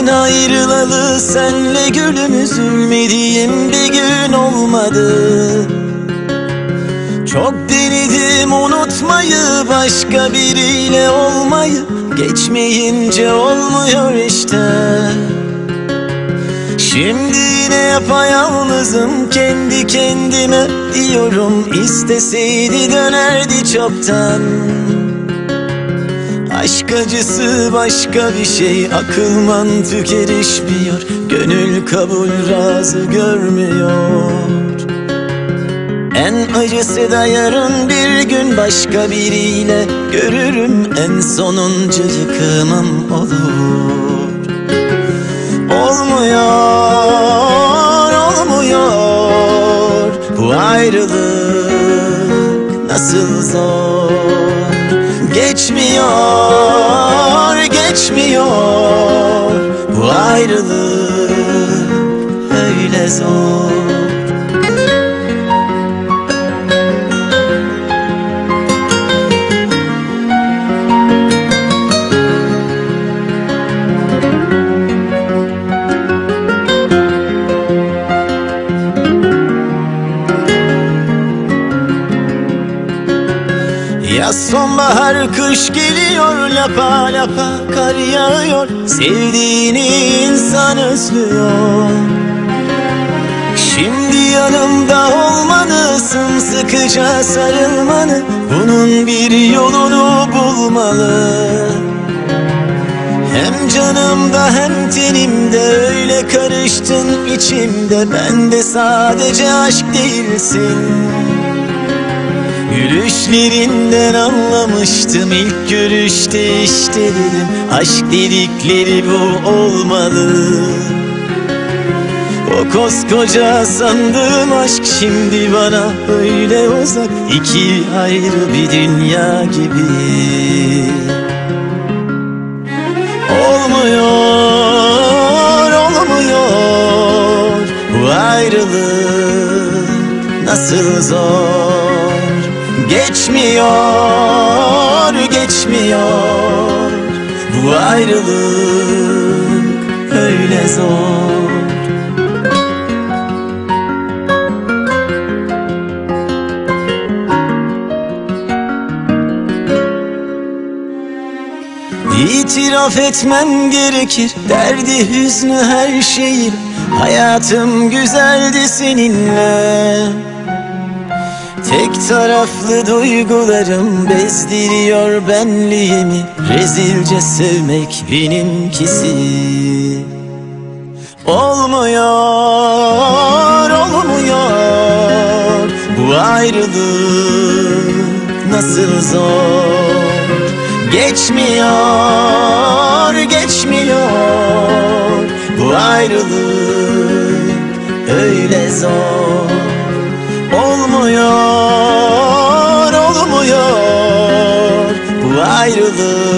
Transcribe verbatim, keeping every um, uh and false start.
ayrılalı senle gülüm, üzülmediğim bir gün olmadı. Çok denedim unutmayı, başka biriyle olmayı, geçmeyince olmuyor işte. Şimdi yine yapayalnızım, kendi kendime diyorum, isteseydi dönerdi çoktan. Aşk acısı başka bir şey, akıl mantık erişmiyor, gönül kabul razı görmüyor. En acısı da yarın bir gün başka biriyle görürüm, en sonuncu yıkımım olur. Olmuyor, olmuyor bu ayrılık nasıl zor. Geçmiyor, geçmiyor bu ayrılık öyle zor. Yaz, sonbahar, kış geliyor, lapa lapa kar yağıyor, sevdiğini insan özlüyor. Şimdi yanımda olmanı, sımsıkıca sarılmanı, bunun bir yolunu bulmalı. Hem canımda hem tenimde öyle karıştın içimde, ben de sadece aşk değilsin. Gülüşlerinden anlamıştım ilk görüşte, işte dedim, aşk dedikleri bu olmalı. O koskoca sandığım aşk şimdi bana öyle uzak, iki ayrı bir dünya gibi. Olmuyor, olmuyor bu ayrılık nasıl zor. Geçmiyor, geçmiyor bu ayrılık öyle zor. İtiraf etmem gerekir, derdi hüznü her şeyim, hayatım güzeldi seninle. Tek taraflı duygularım bezdiriyor benliğimi, rezilce sevmek benimkisi. Olmuyor, olmuyor bu ayrılık nasıl zor. Geçmiyor, geçmiyor bu ayrılık öyle zor. Olmuyor, olmuyor bu ayrılık